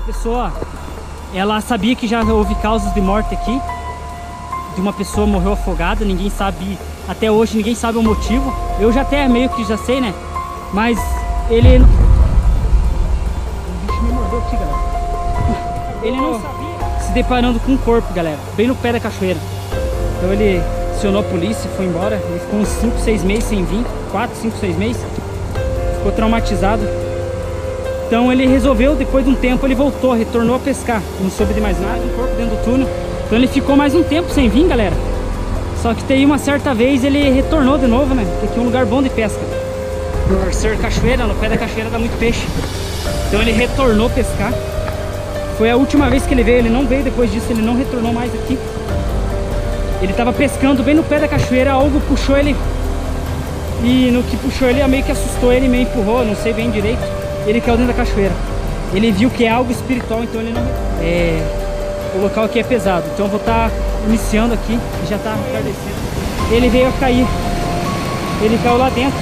pessoa, ela sabia que já houve causas de morte aqui. De uma pessoa morreu afogada, ninguém sabe, até hoje ninguém sabe o motivo. Eu já até meio que já sei, né? Mas ele... O bicho me mordeu aqui, galera. Ele não sabia. Se deparando com um corpo, galera, bem no pé da cachoeira. Então ele acionou a polícia e foi embora. Ele ficou uns 5, 6 meses sem vir. 4, 5, 6 meses. Ficou traumatizado. Então ele resolveu, depois de um tempo, ele voltou, retornou a pescar. Não soube de mais nada, um corpo dentro do túnel. Então ele ficou mais um tempo sem vir, galera. Só que tem uma certa vez ele retornou de novo, né? Porque aqui é um lugar bom de pesca. Por ser cachoeira, no pé da cachoeira dá muito peixe. Então ele retornou pescar. Foi a última vez que ele veio, ele não veio depois disso, ele não retornou mais aqui. Ele tava pescando bem no pé da cachoeira, algo puxou ele. E no que puxou ele, meio que assustou ele, meio empurrou, não sei bem direito. Ele caiu dentro da cachoeira. Ele viu que é algo espiritual, então ele não... O local aqui é pesado, então eu vou estar iniciando aqui, que já está atardecendo. Ele veio a cair, ele caiu lá dentro.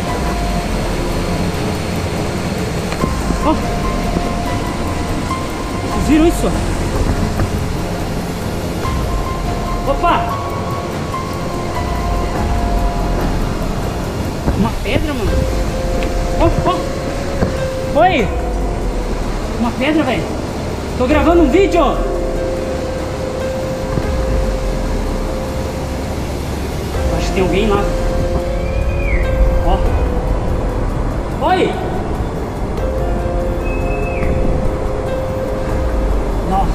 Ó, vocês viram isso? Opa! Uma pedra, mano. Ó, ó. Oi! Uma pedra, velho. Tô gravando um vídeo. Acho que tem alguém lá. Ó. Oi! Nossa.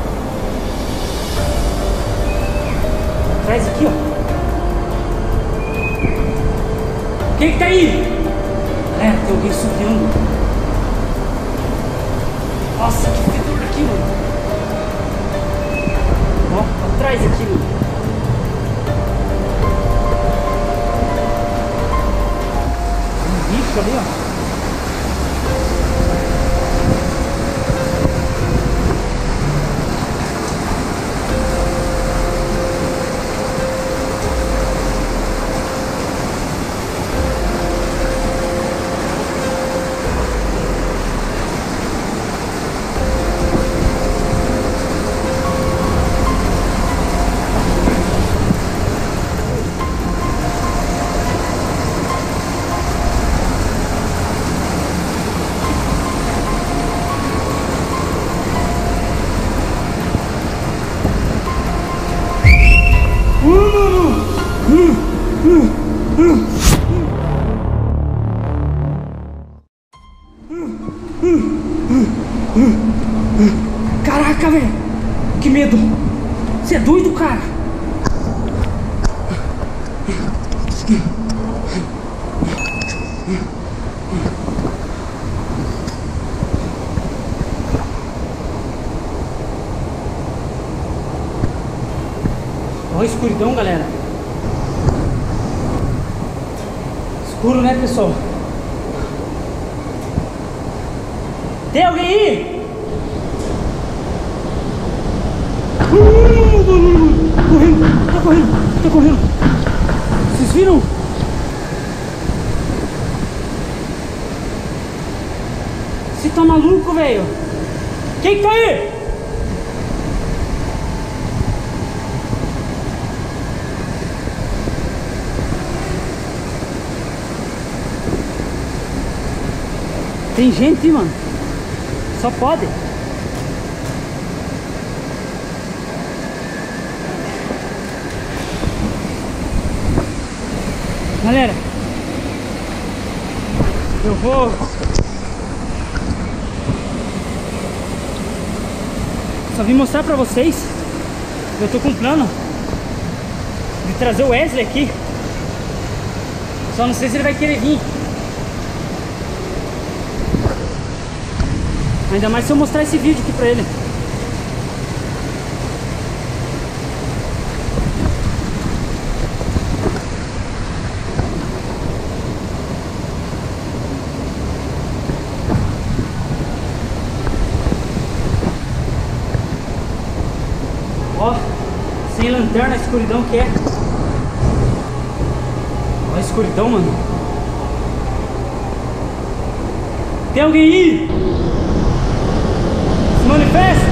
Atrás aqui, ó. Quem que tá aí? É, tem alguém subindo. Nossa, que fedor aqui, mano. Ó, atrás aqui, mano. Um bicho ali, ó. Caraca, velho! Que medo! Você é doido, cara? Olha a escuridão, galera. Escuro, né, pessoal? Tem alguém aí? Correndo, tá correndo, tá correndo. Vocês viram? Você tá maluco, velho? Quem tá aí? Tem gente, mano. Só pode. Galera, eu vou... Só vim mostrar pra vocês. Eu tô com um plano de trazer o Wesley aqui. Só não sei se ele vai querer vir. Ainda mais se eu mostrar esse vídeo aqui pra ele. Ó, sem lanterna, a escuridão que é. Olha a escuridão, mano. Tem alguém aí? manifesta!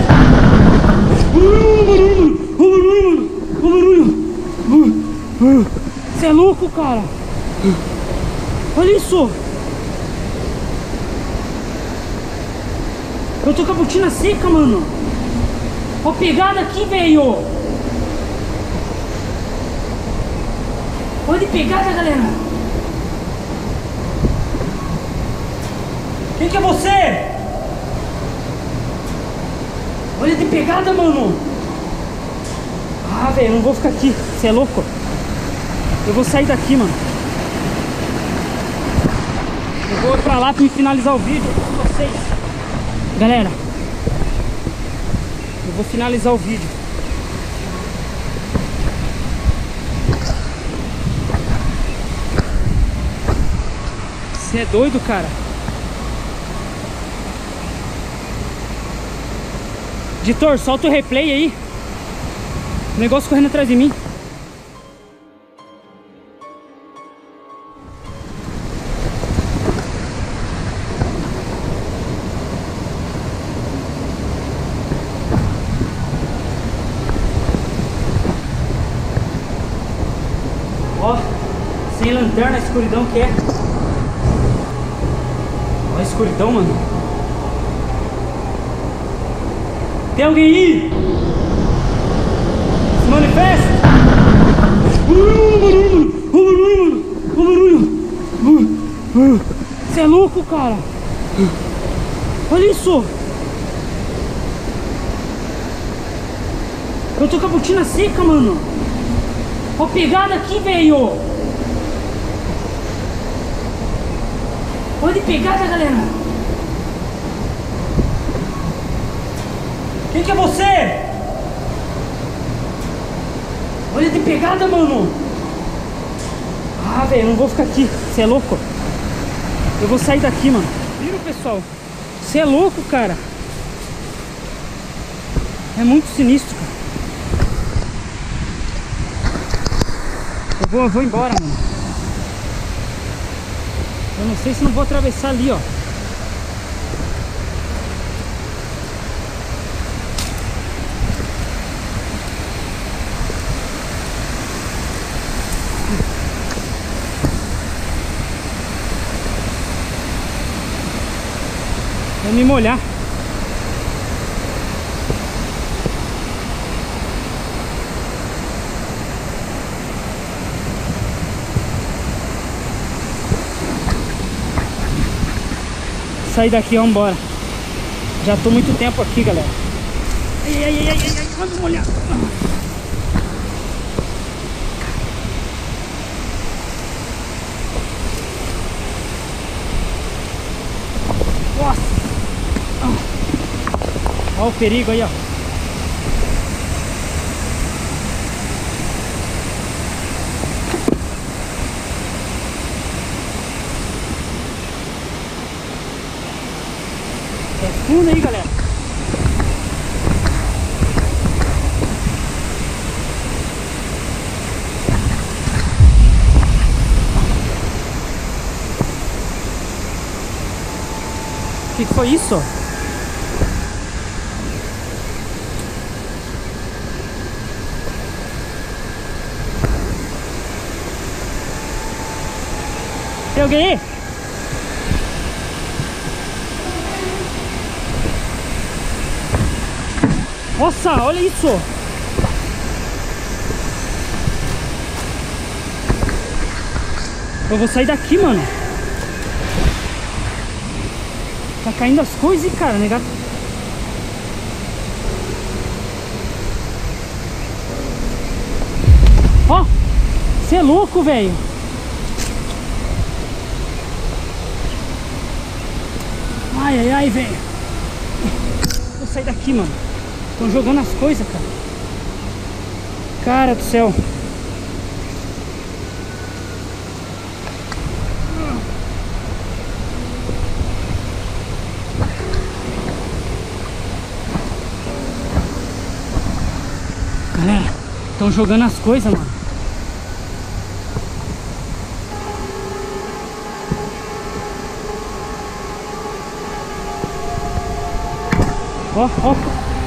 Ô barulho! Você é louco, cara? Olha isso! Eu tô com a botina seca, mano! Ó a pegada aqui, velho! Olha de pegada, galera! Quem que é você? Olha de pegada, mano! Ah, velho, não vou ficar aqui. Você é louco? Eu vou sair daqui, mano. Eu vou pra lá pra me finalizar o vídeo com vocês. Galera, eu vou finalizar o vídeo. Você é doido, cara? Editor, solta o replay aí. O negócio correndo atrás de mim. Ó, sem lanterna, a escuridão que é. Ó a escuridão, mano. Tem alguém aí? Se manifesta! Ô barulho! Você é louco, cara? Olha isso! Eu tô com a botina seca, mano! Ó a pegada aqui, velho! Olha de pegada, galera! Quem que é você? Olha de pegada, mano! Ah, velho, eu não vou ficar aqui. Você é louco? Eu vou sair daqui, mano. Viram, pessoal? Você é louco, cara? É muito sinistro, cara. Eu vou embora, mano. Eu não sei se não vou atravessar ali, ó. Vou me molhar. Sair daqui, vamos embora. Já tô muito tempo aqui, galera. Ai, vamos molhar. Nossa. Olha o perigo aí, ó. É fundo aí, galera. O que foi isso? Tem alguém aí? Nossa, olha isso! Eu vou sair daqui, mano. Tá caindo as coisas, cara, negado. Ó, você é louco, velho. Ai, velho. Vou sair daqui, mano. Estão jogando as coisas, cara. Cara do céu. Galera, estão jogando as coisas, mano. Ó, ó.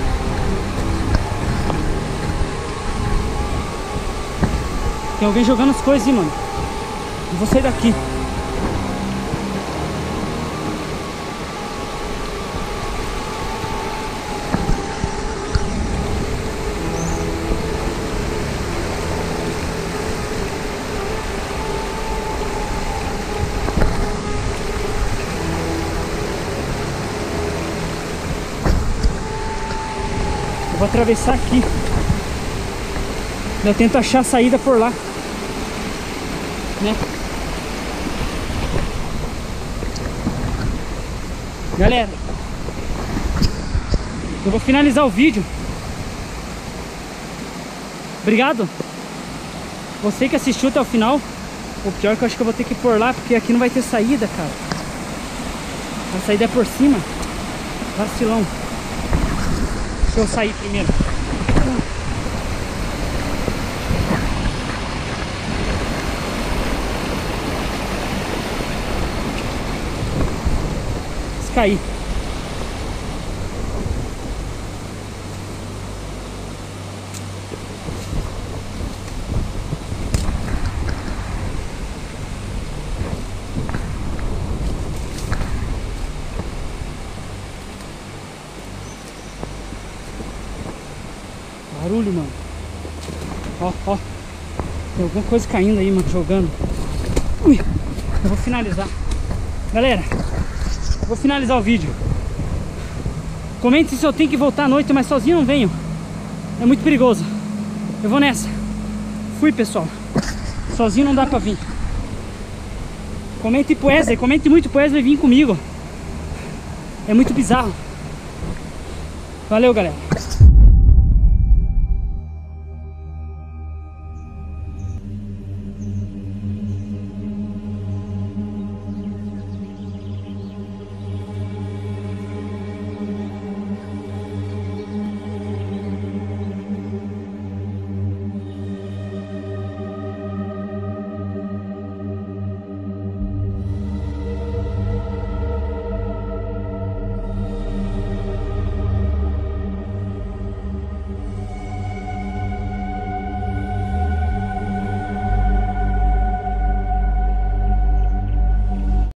Tem alguém jogando as coisas aí, mano. Eu vou sair daqui. Eu vou atravessar aqui. Eu tento achar a saída por lá, né? Galera, eu vou finalizar o vídeo. Obrigado você que assistiu até o final. O pior é que eu acho que eu vou ter que ir por lá, porque aqui não vai ter saída, cara. A saída é por cima. Vacilão. Deixa eu sair primeiro. Cair. Barulho, mano. Ó, ó. Tem alguma coisa caindo aí, mano, jogando. Ui. Eu vou finalizar. Galera, vou finalizar o vídeo. Comente se eu tenho que voltar à noite, mas sozinho não venho. É muito perigoso. Eu vou nessa. Fui, pessoal. Sozinho não dá pra vir. Comente pro Wesley. Comente muito pro Wesley vir comigo. É muito bizarro. Valeu, galera.